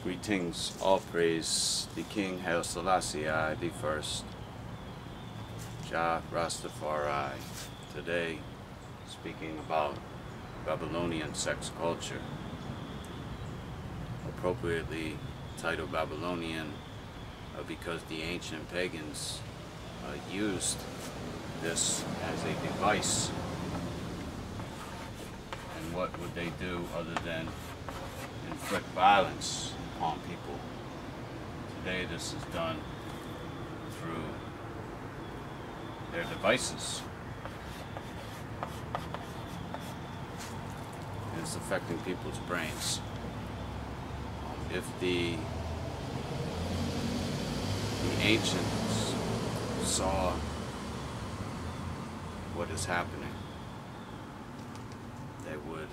Greetings, all praise the King Haile Selassie I the First, Jah Rastafari. Today, speaking about Babylonian sex culture, appropriately titled Babylonian because the ancient pagans used this as a device. And what would they do other than inflict violence upon people? Today this is done through their devices. It's affecting people's brains. If the ancients saw what is happening, they would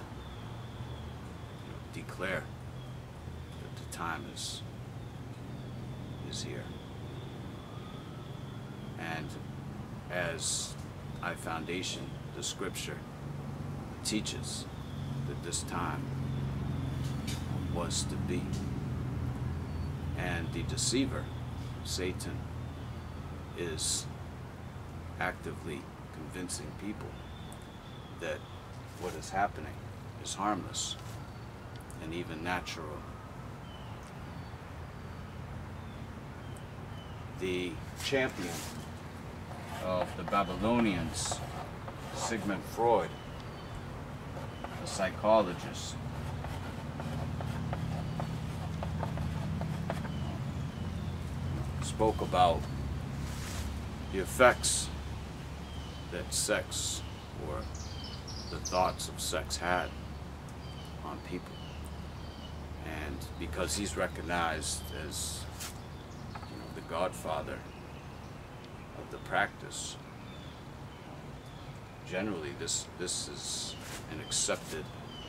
declare that the time is here. And as iFoundation, the scripture teaches that this time was to be. And the deceiver, Satan, is actively convincing people that what is happening is harmless and even natural. The champion of the Babylonians, Sigmund Freud, a psychologist, spoke about the effects that sex, or the thoughts of sex, had on people. And because he's recognized as, the godfather of the practice, generally this is an accepted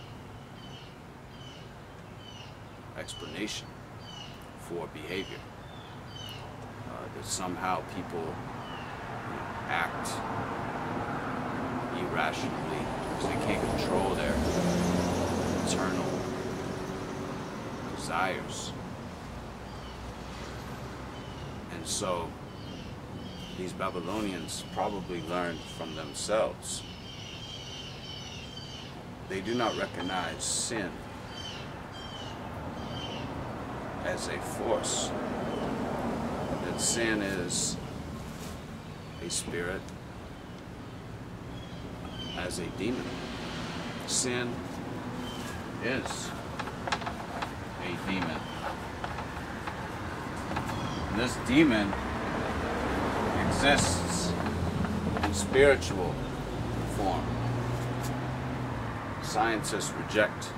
explanation for behavior. That somehow people act irrationally because they can't control their internal desires. And so these Babylonians probably learned from themselves. They do not recognize sin as a force. That sin is a spirit, as a demon. Sin is a demon. And this demon exists in spiritual form. Scientists reject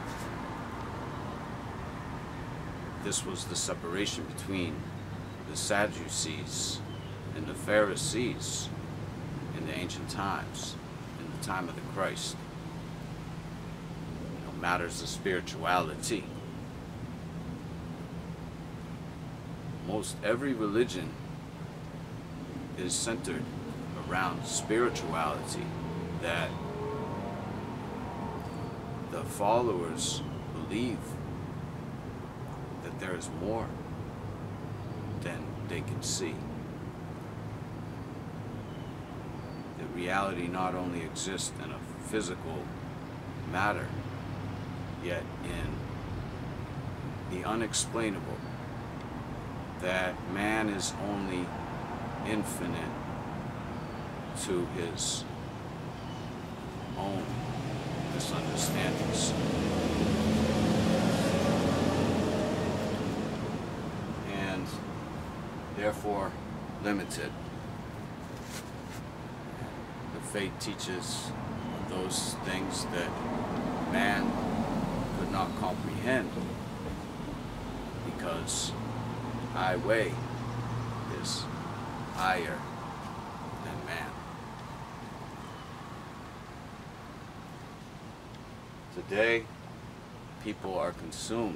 this was the separation between the Sadducees and the Pharisees in the ancient times, in the time of the Christ. Matters of spirituality. Most every religion is centered around spirituality, that the followers believe that there is more than they can see. That reality not only exists in a physical matter, yet in the unexplainable, that man is only infinite to his own misunderstandings. And therefore limited. The faith teaches those things that man could not comprehend, because I weigh is higher than man. Today, people are consumed.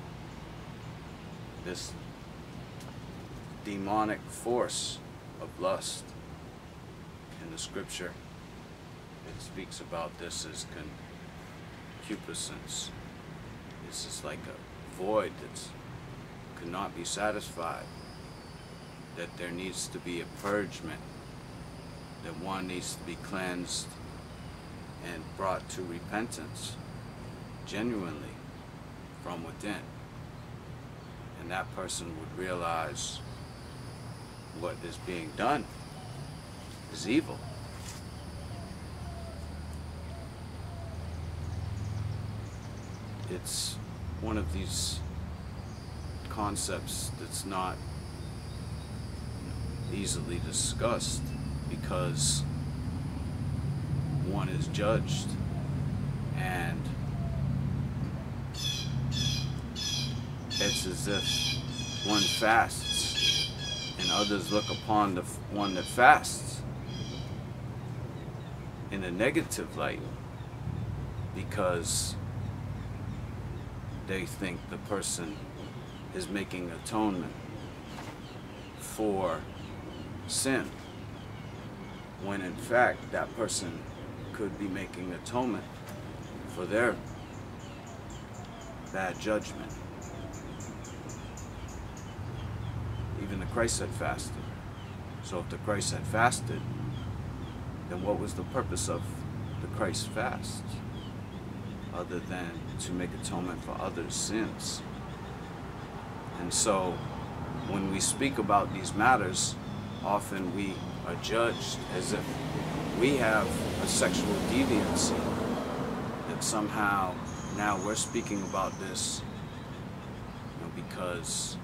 This demonic force of lust. In the scripture, it speaks about this as concupiscence. This is like a void that's could not be satisfied, that there needs to be a purgement, that one needs to be cleansed and brought to repentance genuinely from within. And that person would realize what is being done is evil. It's one of these concepts that's not easily discussed, because one is judged, and it's as if one fasts and others look upon the one that fasts in a negative light, because they think the person is making atonement for sin, when in fact that person could be making atonement for their bad judgment. Even the Christ had fasted. So if the Christ had fasted, then what was the purpose of the Christ fast, other than to make atonement for others' sins? And so when we speak about these matters, often we are judged as if we have a sexual deviancy, that somehow now we're speaking about this, because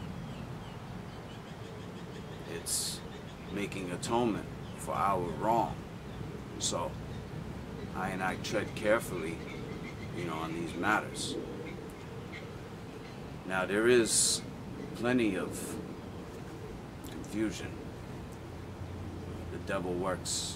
it's making atonement for our wrong. So I and I tread carefully, on these matters. Now there is plenty of confusion. The devil works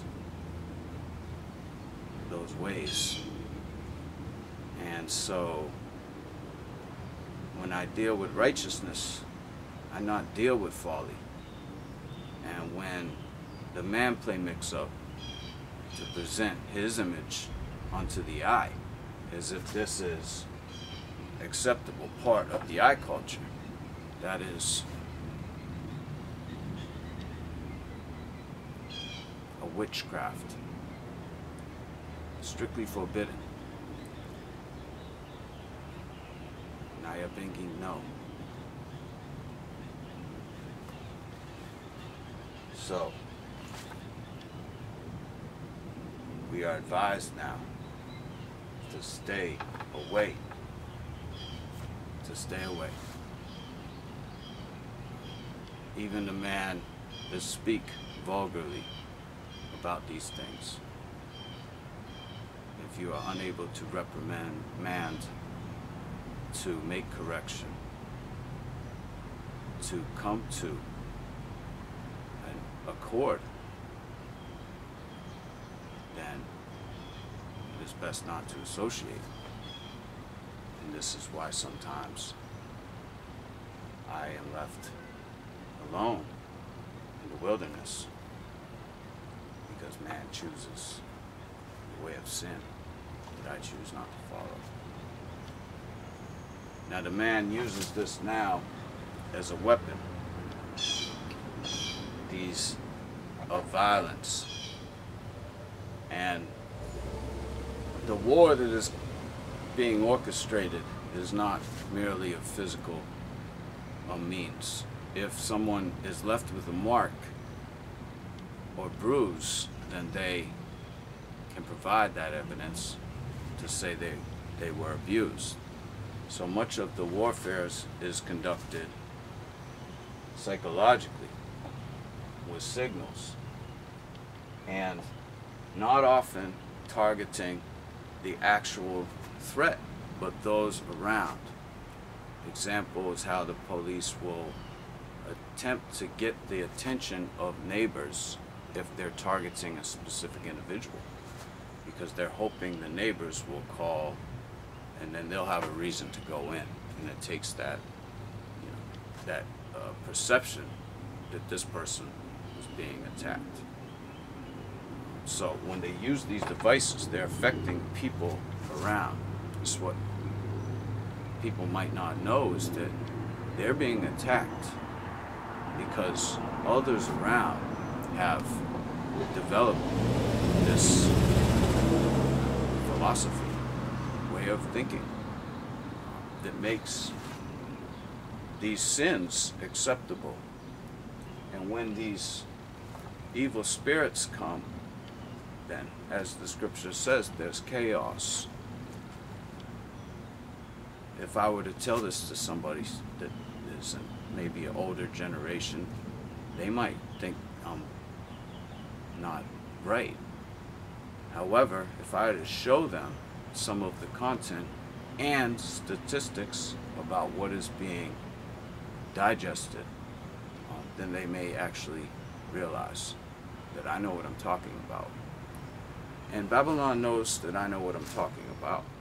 those ways. And so when I deal with righteousness, I not deal with folly. And when the man play mix up to present his image unto the eye, as if this is acceptable part of the eye culture, that is a witchcraft, strictly forbidden. Naya Bengi, no. So we are advised now to stay away. To stay away. Even the man that speak vulgarly about these things, if you are unable to reprimand, to make correction, to come to an accord, then it is best not to associate. And this is why sometimes I am left alone in the wilderness, because man chooses the way of sin that I choose not to follow. Now the man uses this now as a weapon, these of violence, and the war that is being orchestrated is not merely a physical means. If someone is left with a mark or bruise, then they can provide that evidence to say they were abused. So much of the warfare is conducted psychologically with signals, and not often targeting the actual threat, but those around. Example is how the police will attempt to get the attention of neighbors if they're targeting a specific individual, because they're hoping the neighbors will call, and then they'll have a reason to go in. And it takes that, that perception that this person was being attacked. So when they use these devices, they're affecting people around. It's what people might not know, is that they're being attacked because others around have developed this philosophy, way of thinking, that makes these sins acceptable. And when these evil spirits come, then, as the scripture says, there's chaos. If I were to tell this to somebody that is maybe an older generation, they might think I'm not right. However, if I were to show them some of the content and statistics about what is being digested, then they may actually realize that I know what I'm talking about. And Babylon knows that I know what I'm talking about.